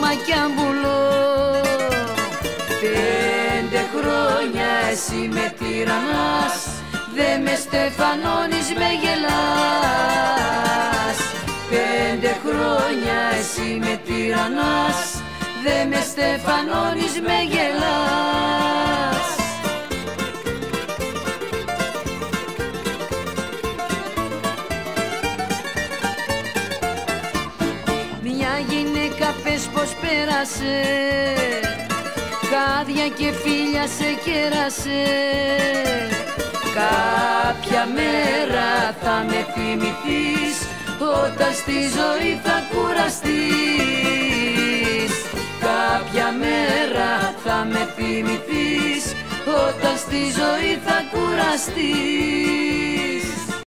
χρώμα κι αμπουλό. 5 χρόνια εσύ με τυραννάς, δε με στεφανώνεις, με γελάς. 5 χρόνια εσύ με τυραννάς, δε με στεφανώνεις, με γελάς. Μια γυναίκα πες πως πέρασε, κάδια και φίλια σε κέρασε. Κάποια μέρα θα με θυμηθείς, όταν στη ζωή θα κουραστείς. Κάποια μέρα θα με θυμηθείς, όταν στη ζωή θα κουραστείς.